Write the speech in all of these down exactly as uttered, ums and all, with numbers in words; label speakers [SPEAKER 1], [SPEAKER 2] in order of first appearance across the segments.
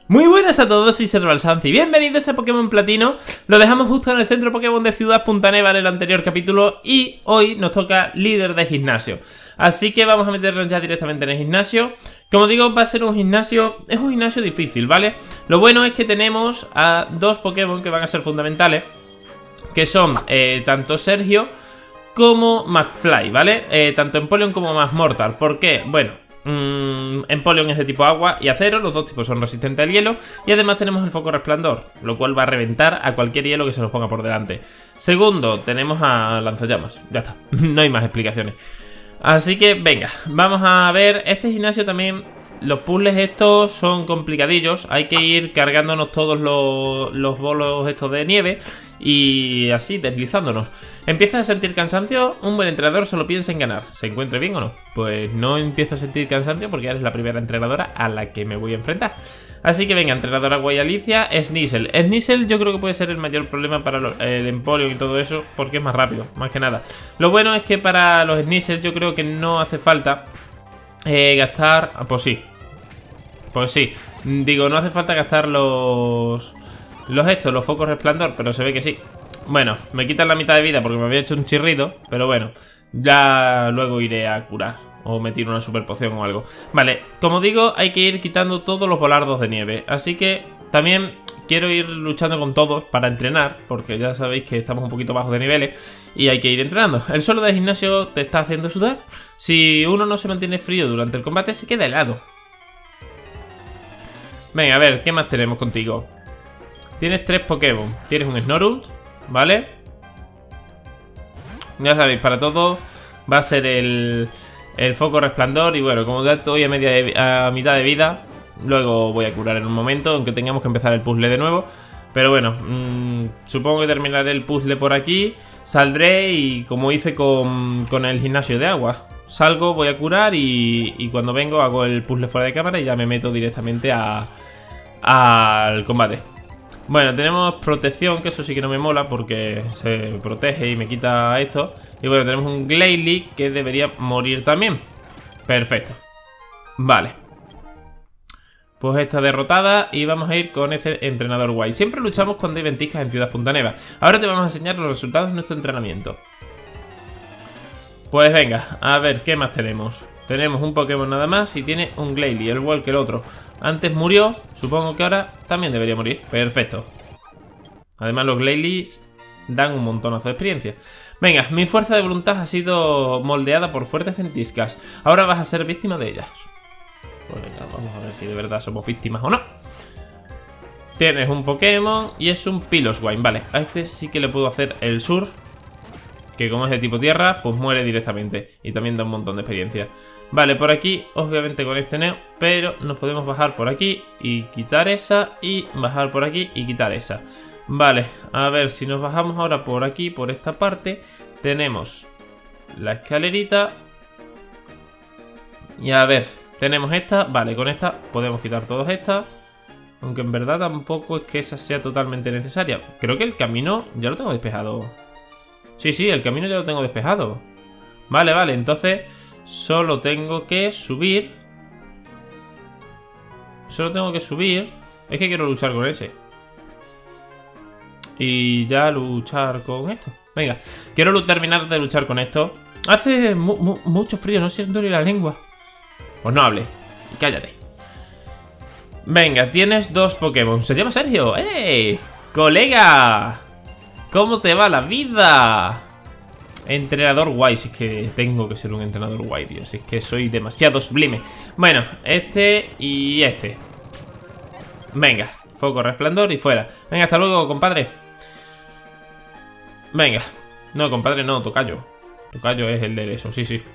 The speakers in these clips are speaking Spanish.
[SPEAKER 1] Muy buenas a todos, soy Servalsanzi y bienvenidos a Pokémon Platino. Lo dejamos justo en el centro Pokémon de Ciudad Punta Neva en el anterior capítulo y hoy nos toca líder de gimnasio. Así que vamos a meternos ya directamente en el gimnasio. Como digo, va a ser un gimnasio, es un gimnasio difícil, ¿vale? Lo bueno es que tenemos a dos Pokémon que van a ser fundamentales, que son eh, tanto Sergio como McFly, ¿vale? Eh, tanto Empoleon como Magmortar. ¿Por qué? Bueno... Mm, Empoleon es de tipo agua y acero, los dos tipos son resistentes al hielo. Y además tenemos el foco resplandor, lo cual va a reventar a cualquier hielo que se nos ponga por delante. Segundo, tenemos a lanzallamas. Ya está, no hay más explicaciones. Así que venga, vamos a ver. Este gimnasio también, los puzzles estos son complicadillos. Hay que ir cargándonos todos los, los bolos estos de nieve y así, deslizándonos. ¿Empiezas a sentir cansancio? Un buen entrenador solo piensa en ganar. ¿Se encuentre bien o no? Pues no empiezo a sentir cansancio porque eres la primera entrenadora a la que me voy a enfrentar. Así que venga, entrenadora guay Alicia. Sneasel. Sneasel yo creo que puede ser el mayor problema para lo, el Empoleon y todo eso, porque es más rápido, más que nada. Lo bueno es que para los Sneasel yo creo que no hace falta eh, gastar... Pues sí. Pues sí. Digo, no hace falta gastar los... Los estos, los focos resplandor, pero se ve que sí. Bueno, me quitan la mitad de vida porque me había hecho un chirrido, pero bueno, ya luego iré a curar o me tiro una super poción o algo. Vale, como digo, hay que ir quitando todos los volardos de nieve, así que también quiero ir luchando con todos para entrenar, porque ya sabéis que estamos un poquito bajos de niveles y hay que ir entrenando. El suelo del gimnasio te está haciendo sudar. Si uno no se mantiene frío durante el combate, se queda helado. Venga, a ver, ¿qué más tenemos contigo? Tienes tres Pokémon. Tienes un Snorunt, ¿vale? Ya sabéis, para todo va a ser el, el foco resplandor. Y bueno, como ya estoy a, media de, a mitad de vida, luego voy a curar en un momento, aunque tengamos que empezar el puzzle de nuevo. Pero bueno, mmm, supongo que terminaré el puzzle por aquí. Saldré y como hice con, con el gimnasio de agua, salgo, voy a curar y, y cuando vengo hago el puzzle fuera de cámara y ya me meto directamente a, al combate. Bueno, tenemos protección, que eso sí que no me mola porque se protege y me quita esto. Y bueno, tenemos un Glalie que debería morir también. Perfecto. Vale. Pues esta derrotada y vamos a ir con este entrenador guay. Siempre luchamos cuando hay ventiscas en Ciudad Punta Neva. Ahora te vamos a enseñar los resultados de nuestro entrenamiento. Pues venga, a ver, ¿qué más tenemos? Tenemos un Pokémon nada más y tiene un Glalie, al igual que el otro. Antes murió, supongo que ahora también debería morir. Perfecto. Además los Glalies dan un montonazo de experiencia. Venga, mi fuerza de voluntad ha sido moldeada por fuertes ventiscas. Ahora vas a ser víctima de ellas. Pues venga, vamos a ver si de verdad somos víctimas o no. Tienes un Pokémon y es un Piloswine. Vale, a este sí que le puedo hacer el surf, que como es de tipo tierra, pues muere directamente. Y también da un montón de experiencia. Vale, por aquí, obviamente con este neo, pero nos podemos bajar por aquí y quitar esa. Y bajar por aquí y quitar esa. Vale, a ver, si nos bajamos ahora por aquí, por esta parte, tenemos la escalerita. Y a ver, tenemos esta. Vale, con esta podemos quitar todas estas. Aunque en verdad tampoco es que esa sea totalmente necesaria. Creo que el camino ya lo tengo despejado. Sí, sí, el camino ya lo tengo despejado. Vale, vale, entonces solo tengo que subir. Solo tengo que subir. Es que quiero luchar con ese. Y ya luchar con esto. Venga, quiero terminar de luchar con esto. Hace mu mu mucho frío, no siento ni la lengua. Pues no hable, y cállate. Venga, tienes dos Pokémon. Se llama Sergio. ¡Eh! ¡Colega! ¿Cómo te va la vida? Entrenador guay, si es que tengo que ser un entrenador guay, tío. Si es que soy demasiado sublime. Bueno, este y este. Venga, foco resplandor y fuera. Venga, hasta luego, compadre. Venga. No, compadre, no, tocayo. Tocayo es el de eso, sí, sí.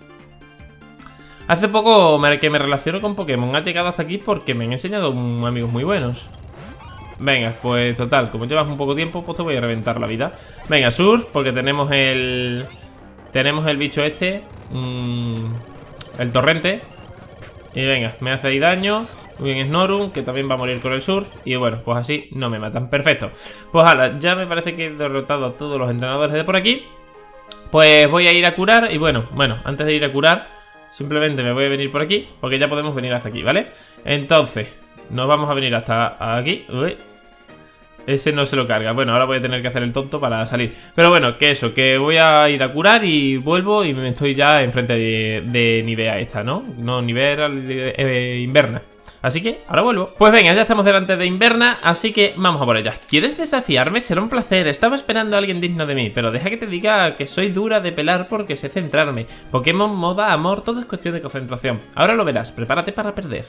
[SPEAKER 1] Hace poco que me relaciono con Pokémon. Ha llegado hasta aquí porque me han enseñado amigos muy buenos. Venga, pues total, como llevas un poco tiempo, pues te voy a reventar la vida. Venga, surf, porque tenemos el... Tenemos el bicho este. Mmm, el torrente. Y venga, me hace ahí daño. Muy bien, Snorunt, que también va a morir con el surf. Y bueno, pues así no me matan. Perfecto. Pues hala, ya me parece que he derrotado a todos los entrenadores de por aquí. Pues voy a ir a curar. Y bueno, bueno, antes de ir a curar, simplemente me voy a venir por aquí, porque ya podemos venir hasta aquí, ¿vale? Entonces... No vamos a venir hasta aquí. Uy. Ese no se lo carga. Bueno, ahora voy a tener que hacer el tonto para salir. Pero bueno, que eso, que voy a ir a curar y vuelvo y me estoy ya enfrente de, de Nivea esta, ¿no? No, Nivea era de, eh, Inverna. Así que ahora vuelvo. Pues venga, ya estamos delante de Inverna, así que vamos a por ella. ¿Quieres desafiarme? Será un placer. Estaba esperando a alguien digno de mí, pero deja que te diga que soy dura de pelar porque sé centrarme. Pokémon, moda, amor, todo es cuestión de concentración. Ahora lo verás, prepárate para perder.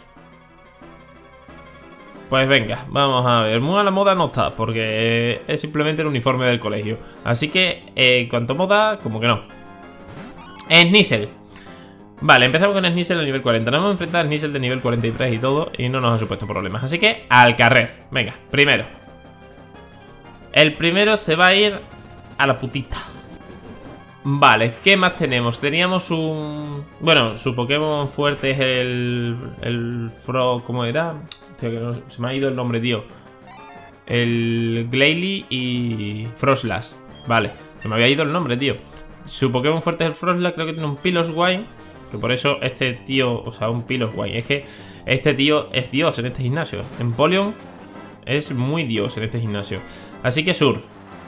[SPEAKER 1] Pues venga, vamos a ver. Muy a la moda no está, porque es simplemente el uniforme del colegio. Así que, en cuanto a moda, como que no. Sneasel. Vale, empezamos con Sneasel a nivel cuarenta. Nos hemos enfrentado a Sneasel de nivel cuarenta y tres y todo, y no nos ha supuesto problemas. Así que, al carrer. Venga, primero. El primero se va a ir a la putita. Vale, ¿qué más tenemos? Teníamos un... Bueno, su Pokémon fuerte es el... El Frog... ¿Cómo era? Tío, que no... Se me ha ido el nombre, tío. El Glalie y... Frostlass. Vale, se me había ido el nombre, tío. Su Pokémon fuerte es el Frostlass. Creo que tiene un Piloswine, que por eso este tío... O sea, un Piloswine. Es que este tío es Dios en este gimnasio. Empoleon es muy Dios en este gimnasio. Así que Surf.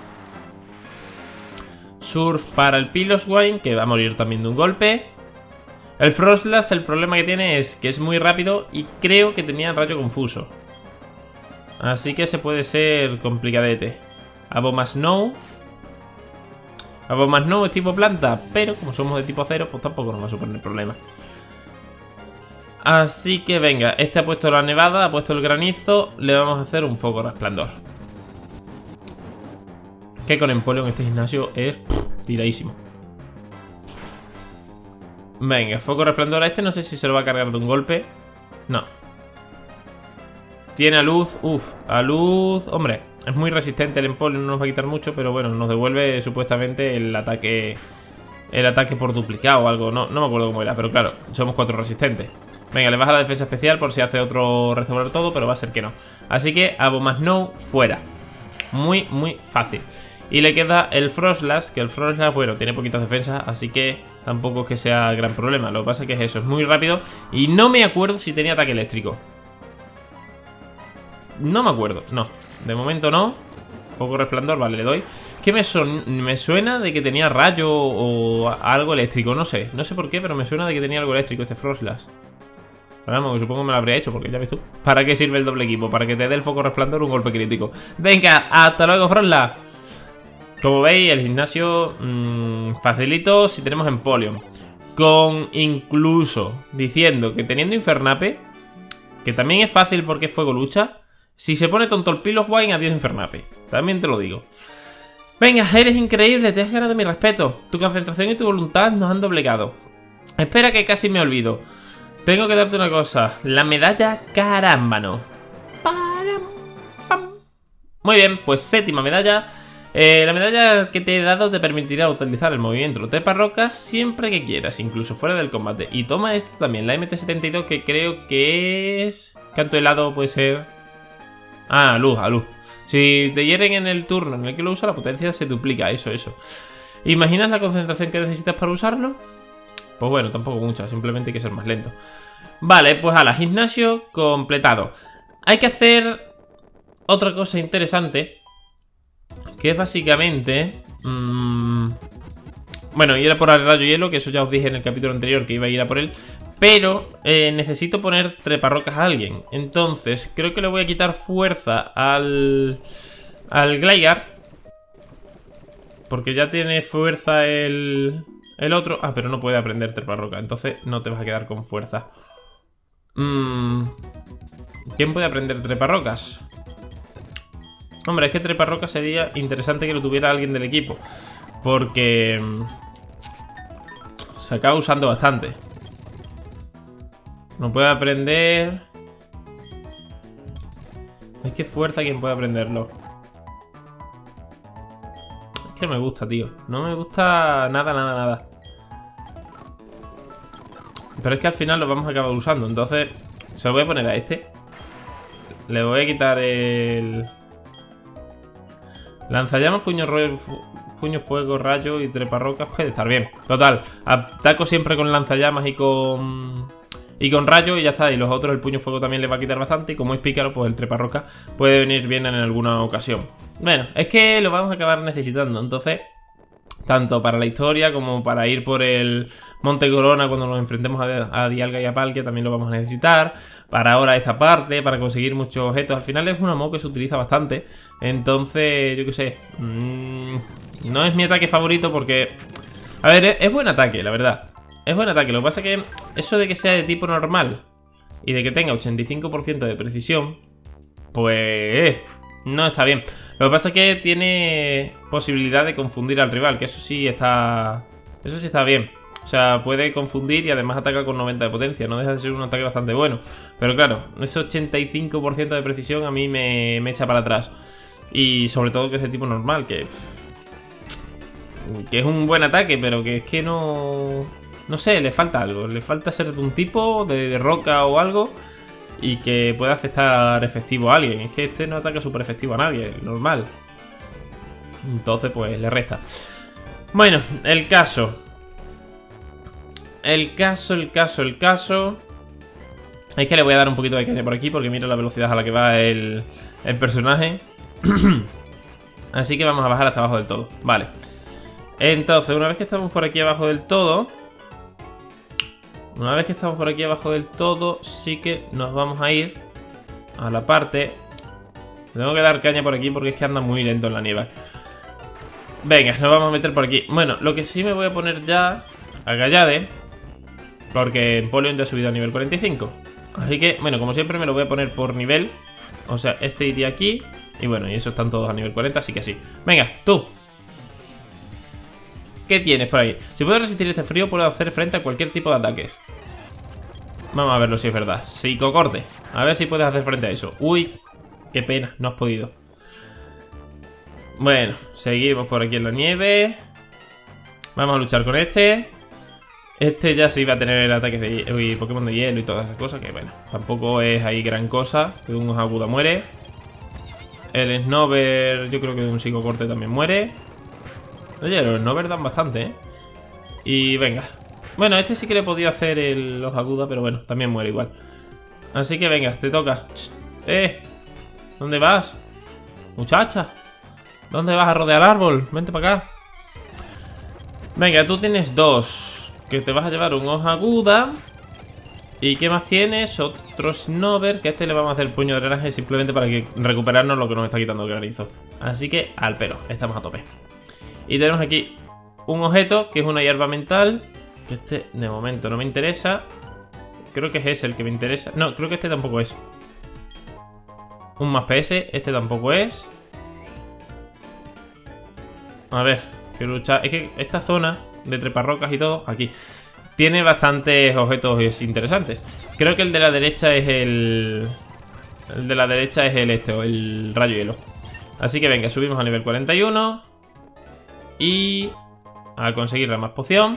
[SPEAKER 1] Surf para el Piloswine, que va a morir también de un golpe. El Frostlass, el problema que tiene es que es muy rápido y creo que tenía rayo confuso. Así que se puede ser complicadete. Abomasnow. Abomasnow es tipo planta, pero como somos de tipo acero, pues tampoco nos va a suponer problema. Así que venga, este ha puesto la nevada, ha puesto el granizo. Le vamos a hacer un foco resplandor. Que con Empoleon este gimnasio es pff, tiradísimo. Venga, foco resplandor a este. No sé si se lo va a cargar de un golpe. No. Tiene a luz. Uf, a luz. Hombre, es muy resistente el Empoleon. No nos va a quitar mucho, pero bueno, nos devuelve supuestamente el ataque. El ataque por duplicado o algo. No, no me acuerdo cómo era, pero claro, somos cuatro resistentes. Venga, le baja la defensa especial por si hace otro restaurar todo, pero va a ser que no. Así que Abomasnow fuera. Muy, muy fácil. Y le queda el Frostlass, que el Frostlass, bueno, tiene poquitas defensas, así que tampoco es que sea gran problema. Lo que pasa es que es eso, es muy rápido. Y no me acuerdo si tenía ataque eléctrico. No me acuerdo, no. De momento no. Foco resplandor, vale, le doy. Que me, son, me suena de que tenía rayo o algo eléctrico, no sé. No sé por qué, pero me suena de que tenía algo eléctrico este Frostlass. Vamos, que supongo que me lo habría hecho, porque ya ves tú. ¿Para qué sirve el doble equipo? Para que te dé el foco resplandor un golpe crítico. Venga, hasta luego, Frostlass. Como veis, el gimnasio mmm, facilito si tenemos Empoleon. Con incluso diciendo que teniendo Infernape, que también es fácil porque es fuego lucha. Si se pone tonto el Piloswine, adiós Infernape. También te lo digo. Venga, eres increíble, te has ganado mi respeto. Tu concentración y tu voluntad nos han doblegado. Espera que casi me olvido. Tengo que darte una cosa. La medalla Carámbano. Muy bien, pues séptima medalla. Eh, la medalla que te he dado te permitirá utilizar el movimiento trepa rocas siempre que quieras, incluso fuera del combate. Y toma esto también, la M T setenta y dos, que creo que es... Canto helado puede ser... Ah, luz, a luz. Si te hieren en el turno en el que lo usa, la potencia se duplica, eso, eso. ¿Imaginas la concentración que necesitas para usarlo? Pues bueno, tampoco mucha, simplemente hay que ser más lento. Vale, pues ala, gimnasio completado. Hay que hacer otra cosa interesante, que es básicamente... Mmm, bueno, ir a por el rayo hielo, que eso ya os dije en el capítulo anterior que iba a ir a por él. Pero eh, necesito poner treparrocas a alguien. Entonces, creo que le voy a quitar fuerza al... Al Gligar, porque ya tiene fuerza el... El otro... Ah, pero no puede aprender treparroca. Entonces no te vas a quedar con fuerza. Mmm... ¿Quién puede aprender treparrocas? Hombre, es que treparrocas sería interesante que lo tuviera alguien del equipo, porque se acaba usando bastante. No puede aprender... Es que fuerza quien puede aprenderlo. Es que no me gusta, tío. No me gusta nada, nada, nada. Pero es que al final lo vamos a acabar usando. Entonces, se lo voy a poner a este. Le voy a quitar el... Lanzallamas, puño, puño, fuego, rayo y treparrocas. Puede estar bien. Total, ataco siempre con lanzallamas y con... Y con rayo y ya está. Y los otros, el puño fuego también le va a quitar bastante. Y como es pícaro, pues el treparroca puede venir bien en alguna ocasión. Bueno, es que lo vamos a acabar necesitando. Entonces, tanto para la historia como para ir por el Monte Corona cuando nos enfrentemos a, a Dialga y a Palkia también lo vamos a necesitar. Para ahora esta parte, para conseguir muchos objetos. Al final es una M O que se utiliza bastante. Entonces, yo qué sé. Mmm, no es mi ataque favorito porque... A ver, es, es buen ataque, la verdad. Es buen ataque. Lo que pasa es que eso de que sea de tipo normal y de que tenga ochenta y cinco por ciento de precisión, pues... no está bien. Lo que pasa es que tiene posibilidad de confundir al rival, que eso sí está... Eso sí está bien. O sea, puede confundir y además ataca con noventa de potencia. No deja de ser un ataque bastante bueno. Pero claro, ese ochenta y cinco por ciento de precisión a mí me, me echa para atrás. Y sobre todo que es de tipo normal, que... Que es un buen ataque, pero que es que no... No sé, le falta algo. Le falta ser de un tipo, de, de roca o algo... Y que pueda afectar efectivo a alguien. Es que este no ataca súper efectivo a nadie, normal. Entonces, pues, le resta. Bueno, el caso. El caso, el caso, el caso. Es que le voy a dar un poquito de caña por aquí, porque mira la velocidad a la que va el, el personaje. Así que vamos a bajar hasta abajo del todo. Vale. Entonces, una vez que estamos por aquí abajo del todo... Una vez que estamos por aquí abajo del todo, sí que nos vamos a ir a la parte... Tengo que dar caña por aquí porque es que anda muy lento en la nieve. Venga, nos vamos a meter por aquí. Bueno, lo que sí me voy a poner ya a Gallade, porque Empoleon ya ha subido a nivel cuarenta y cinco. Así que, bueno, como siempre me lo voy a poner por nivel. O sea, este iría aquí. Y bueno, y esos están todos a nivel cuarenta, así que sí. Venga, tú. ¿Qué tienes por ahí? Si puedo resistir este frío, puedo hacer frente a cualquier tipo de ataques. Vamos a verlo si es verdad. Psicocorte. A ver si puedes hacer frente a eso. Uy, qué pena, no has podido. Bueno, seguimos por aquí en la nieve. Vamos a luchar con este. Este ya sí va a tener ataques de uy, Pokémon de hielo y todas esas cosas. Que bueno, tampoco es ahí gran cosa. Que un aguda muere. El Snover, yo creo que de un psicocorte también muere. Oye, los Snover dan bastante, ¿eh? Y venga. Bueno, este sí que le he podido hacer el, los agudas, pero bueno, también muere igual. Así que venga, te toca. ¡Eh! ¿Dónde vas? Muchacha. ¿Dónde vas a rodear el árbol? Vente para acá. Venga, tú tienes dos. Que te vas a llevar un hoja aguda. ¿Y qué más tienes? Otro Snover. Que a este le vamos a hacer puño de drenaje simplemente para que recuperarnos lo que nos está quitando el granizo. Así que al pelo, estamos a tope. Y tenemos aquí un objeto que es una hierba mental. Que este de momento no me interesa. Creo que es ese el que me interesa. No, creo que este tampoco es. Un más P S, este tampoco es. A ver, quiero luchar. Es que esta zona de treparrocas y todo, aquí, tiene bastantes objetos interesantes. Creo que el de la derecha es el... El de la derecha es el este, o el rayo hielo. Así que venga, subimos a nivel cuarenta y uno. Y a conseguir la más poción.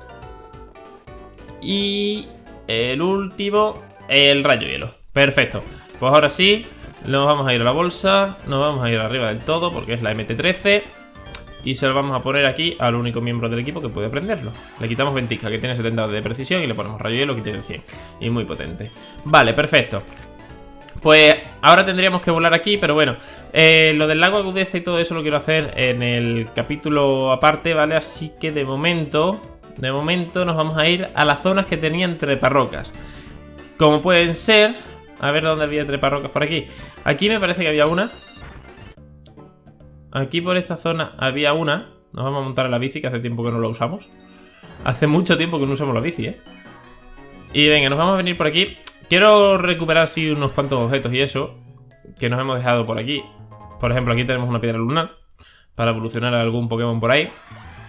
[SPEAKER 1] Y el último, el rayo hielo. Perfecto. Pues ahora sí, nos vamos a ir a la bolsa. Nos vamos a ir arriba del todo porque es la M T trece. Y se lo vamos a poner aquí al único miembro del equipo que puede aprenderlo. Le quitamos ventisca, que tiene setenta de precisión, y le ponemos rayo hielo, que tiene cien. Y muy potente. Vale, perfecto. Pues ahora tendríamos que volar aquí, pero bueno, eh, lo del lago agudeza y todo eso lo quiero hacer en el capítulo aparte, ¿vale? Así que de momento, de momento nos vamos a ir a las zonas que tenían treparrocas. Como pueden ser, a ver dónde había treparrocas por aquí. Aquí me parece que había una. Aquí por esta zona había una. Nos vamos a montar en la bici, que hace tiempo que no la usamos. Hace mucho tiempo que no usamos la bici, ¿eh? Y venga, nos vamos a venir por aquí. Quiero recuperar así unos cuantos objetos y eso que nos hemos dejado por aquí. Por ejemplo, aquí tenemos una piedra lunar para evolucionar a algún Pokémon por ahí.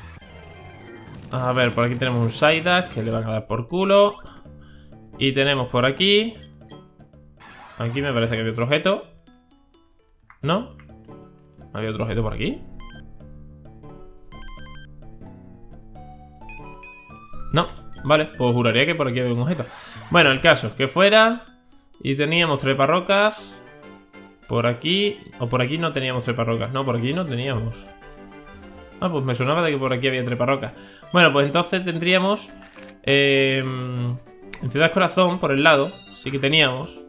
[SPEAKER 1] A ver, por aquí tenemos un Psyduck que le van a dar por culo. Y tenemos por aquí... Aquí me parece que había otro objeto. ¿No? ¿Había otro objeto por aquí? No. Vale, pues juraría que por aquí había un objeto. Bueno, el caso es que fuera y teníamos treparrocas por aquí. O por aquí no teníamos treparrocas. No, por aquí no teníamos. Ah, pues me sonaba de que por aquí había treparrocas. Bueno, pues entonces tendríamos eh, en Ciudad Corazón, por el lado, sí que teníamos.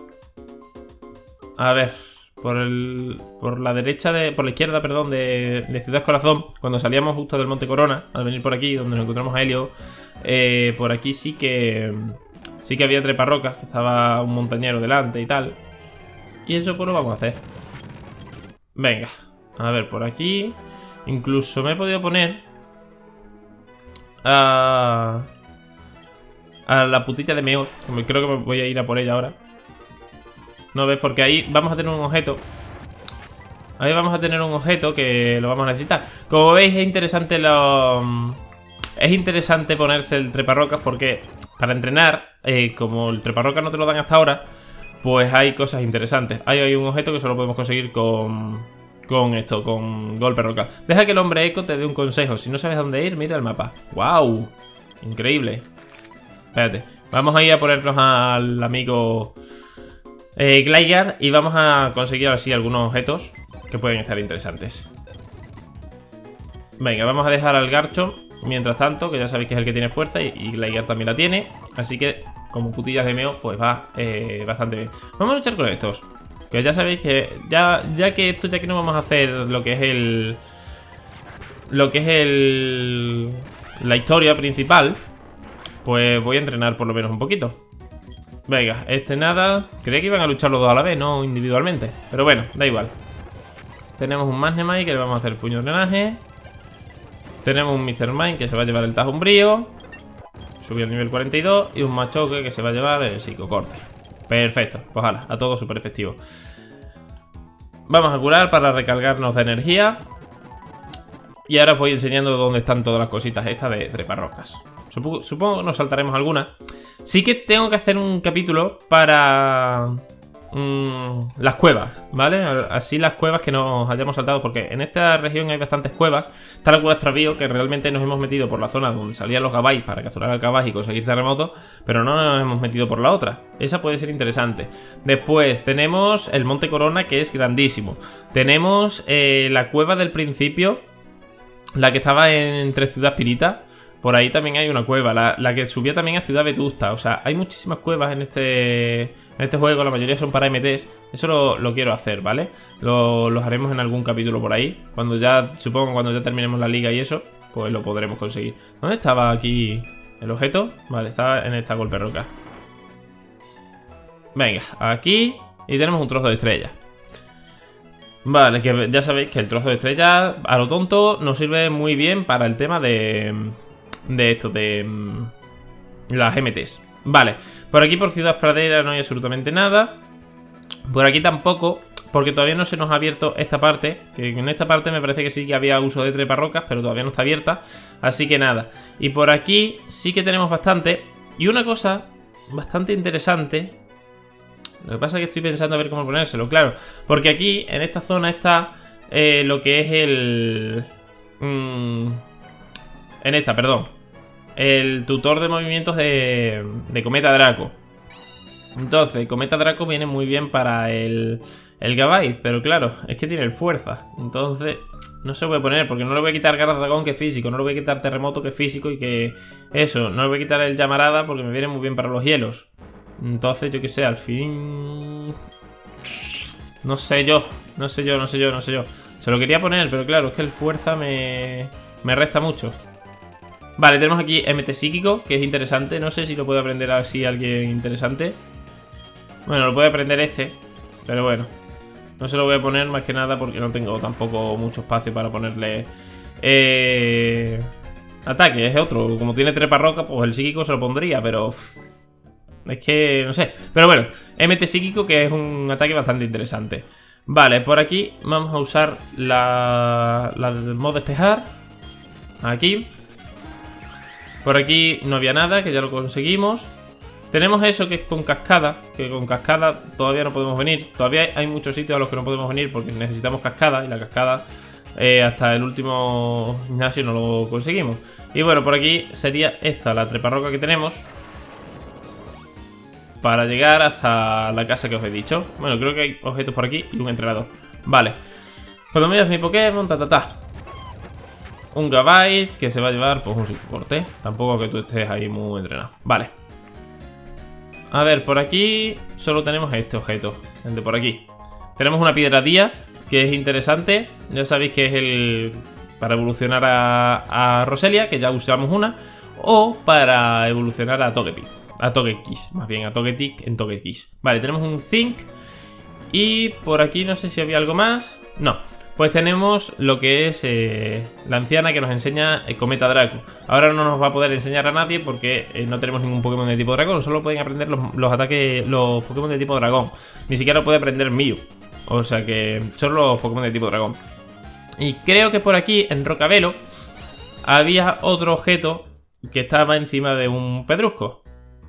[SPEAKER 1] A ver, por el por la derecha de... Por la izquierda, perdón, de, de Ciudad Corazón, cuando salíamos justo del Monte Corona, al venir por aquí, donde nos encontramos a Helio, eh, por aquí sí que... Sí que había treparrocas, que estaba un montañero delante y tal. Y eso pues lo vamos a hacer. Venga, a ver, por aquí. Incluso me he podido poner a, a la putilla de Meos. Creo que me voy a ir a por ella ahora. ¿No ves? Porque ahí vamos a tener un objeto. Ahí vamos a tener un objeto que lo vamos a necesitar. Como veis es interesante lo... Es interesante ponerse el treparrocas porque para entrenar, eh, como el treparrocas no te lo dan hasta ahora, pues hay cosas interesantes. Ahí hay un objeto que solo podemos conseguir con... Con esto, con golpe roca. Deja que el hombre eco te dé un consejo. Si no sabes dónde ir, mira el mapa. ¡Wow! Increíble. Espérate. Vamos a ir a ponernos al amigo eh, Gligar y vamos a conseguir así algunos objetos que pueden estar interesantes. Venga, vamos a dejar al Garchomp mientras tanto, que ya sabéis que es el que tiene fuerza y, y Gligar también la tiene. Así que, como putillas de meo, pues va eh, bastante bien. Vamos a luchar con estos. Que ya sabéis que ya, ya que esto, ya que no vamos a hacer lo que es el... Lo que es el... La historia principal, pues voy a entrenar por lo menos un poquito. Venga, este nada. Creía que iban a luchar los dos a la vez, no individualmente. Pero bueno, da igual. Tenemos un Magnemite que le vamos a hacer puño de drenaje. Tenemos un míster Mime que se va a llevar el Tajo Umbrío. Subir al nivel cuarenta y dos. Y un Machoke que se va a llevar el Psicocorte. Perfecto, pues hala, a todo súper efectivo. Vamos a curar para recargarnos de energía. Y ahora os voy enseñando dónde están todas las cositas estas de treparrocas. Supongo, supongo que nos saltaremos algunas. Sí que tengo que hacer un capítulo para... Mmm, las cuevas, ¿vale? Así las cuevas que nos hayamos saltado, porque en esta región hay bastantes cuevas. Está la cueva Extravío, que realmente nos hemos metido por la zona donde salían los Gabais para capturar al Gabais y conseguir terremotos, pero no nos hemos metido por la otra. Esa puede ser interesante. Después tenemos el Monte Corona, que es grandísimo. Tenemos eh, la cueva del principio, la que estaba entre Ciudad Pirita. Por ahí también hay una cueva, la, la que subía también a Ciudad Vetusta. O sea, hay muchísimas cuevas en este, en este juego, la mayoría son para M Ts. Eso lo, lo quiero hacer, ¿vale? Lo, los haremos en algún capítulo por ahí. Cuando ya, supongo cuando ya terminemos la liga y eso, pues lo podremos conseguir. ¿Dónde estaba aquí el objeto? Vale, estaba en esta golpe roca. Venga, aquí. Y tenemos un trozo de estrella. Vale, que ya sabéis que el trozo de estrella, a lo tonto, nos sirve muy bien para el tema de... De esto, de mmm, las M Ts. Vale, por aquí por Ciudad Pradera no hay absolutamente nada. Por aquí tampoco, porque todavía no se nos ha abierto esta parte. Que en esta parte me parece que sí que había uso de treparrocas, pero todavía no está abierta. Así que nada. Y por aquí sí que tenemos bastante. Y una cosa bastante interesante. Lo que pasa es que estoy pensando a ver cómo ponérselo, claro. Porque aquí, en esta zona, está eh, lo que es el... Mmm, en esta, perdón. El tutor de movimientos de, de Cometa Draco. Entonces, Cometa Draco viene muy bien para el, el Gabite, pero claro, es que tiene el fuerza. Entonces, no se puede poner, porque no le voy a quitar Garra Dragón, que es físico. No le voy a quitar Terremoto, que es físico, y que... Eso, no le voy a quitar el Llamarada, porque me viene muy bien para los hielos. Entonces, yo qué sé, al fin... No sé yo, no sé yo, no sé yo, no sé yo. Se lo quería poner, pero claro, es que el fuerza me, me resta mucho. Vale, tenemos aquí M T Psíquico, que es interesante. No sé si lo puede aprender así alguien interesante. Bueno, lo puede aprender este, pero bueno. No se lo voy a poner más que nada porque no tengo tampoco mucho espacio para ponerle... Eh... Ataque, es otro. Como tiene treparroca, pues el psíquico se lo pondría, pero... Uff, es que... no sé. Pero bueno, M T Psíquico, que es un ataque bastante interesante. Vale, por aquí vamos a usar la... La del modo despejar. Aquí. Por aquí no había nada, que ya lo conseguimos. Tenemos eso que es con cascada, que con cascada todavía no podemos venir. Todavía hay muchos sitios a los que no podemos venir porque necesitamos cascada. Y la cascada eh, hasta el último gimnasio no lo conseguimos. Y bueno, por aquí sería esta, la treparroca que tenemos, para llegar hasta la casa que os he dicho. Bueno, creo que hay objetos por aquí y un entrenador. Vale. Cuando me veas mi Pokémon, ta ta ta. Un Gabite que se va a llevar pues un psicocorte. Tampoco que tú estés ahí muy entrenado. Vale. A ver, por aquí solo tenemos este objeto, el de por aquí. Tenemos una piedra día, que es interesante. Ya sabéis que es el... para evolucionar a, a Roselia, que ya usamos una. O para evolucionar a Togepi. A Togekiss, más bien a Togetic en Togekiss. Vale, tenemos un Zinc. Y por aquí no sé si había algo más. No, pues tenemos lo que es eh, la anciana que nos enseña el Cometa Draco. Ahora no nos va a poder enseñar a nadie porque eh, no tenemos ningún Pokémon de tipo dragón. Solo pueden aprender los, los ataques, los Pokémon de tipo dragón. Ni siquiera puede aprender Mew. O sea que solo los Pokémon de tipo dragón. Y creo que por aquí, en Rocabelo, había otro objeto que estaba encima de un pedrusco.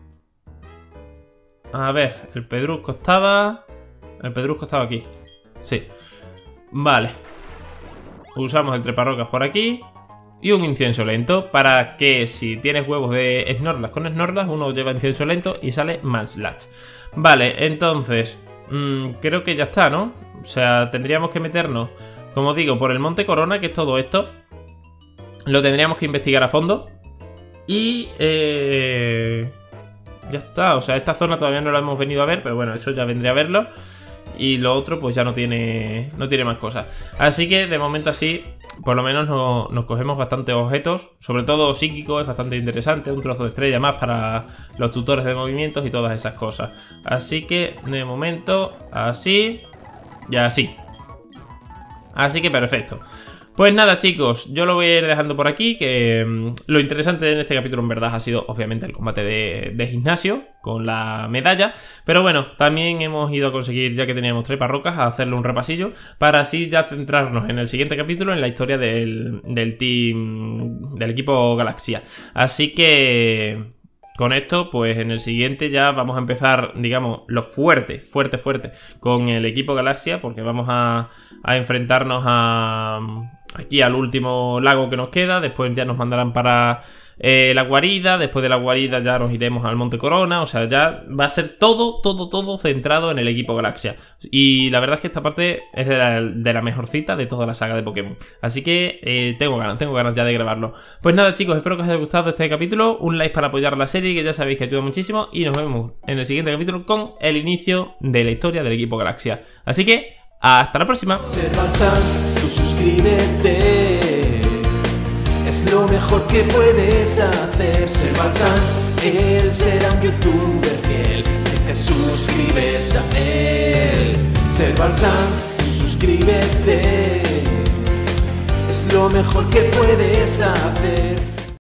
[SPEAKER 1] A ver, el pedrusco estaba... El pedrusco estaba aquí. Sí. Vale. Usamos el treparrocas por aquí. Y un incienso lento. Para que si tienes huevos de Snorlax con Snorlax, uno lleva incienso lento y sale Manslash. Vale, entonces... Mmm, creo que ya está, ¿no? O sea, tendríamos que meternos, como digo, por el Monte Corona, que es todo esto. Lo tendríamos que investigar a fondo. Y... Eh... Ya está, o sea, esta zona todavía no la hemos venido a ver, pero bueno, eso ya vendré a verlo. Y lo otro pues ya no tiene no tiene más cosas. Así que de momento así, por lo menos no, nos cogemos bastantes objetos. Sobre todo psíquico, es bastante interesante. Un trozo de estrella más para los tutores de movimientos y todas esas cosas. Así que de momento así y así. Así que perfecto. Pues nada, chicos, yo lo voy a ir dejando por aquí, que mmm, lo interesante en este capítulo en verdad ha sido obviamente el combate de, de gimnasio con la medalla, pero bueno, también hemos ido a conseguir, ya que teníamos treparrocas, a hacerle un repasillo, para así ya centrarnos en el siguiente capítulo, en la historia del, del team, del equipo Galaxia. Así que... con esto, pues en el siguiente ya vamos a empezar, digamos, lo fuerte, fuerte, fuerte, con el equipo Galaxia, porque vamos a, a enfrentarnos a... aquí al último lago que nos queda. Después ya nos mandarán para eh, la guarida. Después de la guarida ya nos iremos al Monte Corona. O sea, ya va a ser todo, todo, todo centrado en el equipo Galaxia. Y la verdad es que esta parte es de la, de la mejorcita de toda la saga de Pokémon. Así que eh, tengo ganas, tengo ganas ya de grabarlo. Pues nada, chicos, espero que os haya gustado este capítulo. Un like para apoyar la serie, que ya sabéis que ayuda muchísimo. Y nos vemos en el siguiente capítulo con el inicio de la historia del equipo Galaxia. Así que... hasta la próxima.
[SPEAKER 2] Servalsan, tú suscríbete. Es lo mejor que puedes hacer. Servalsan, él será un youtuber fiel si te suscribes a él. Servalsan, tú suscríbete. Es lo mejor que puedes hacer.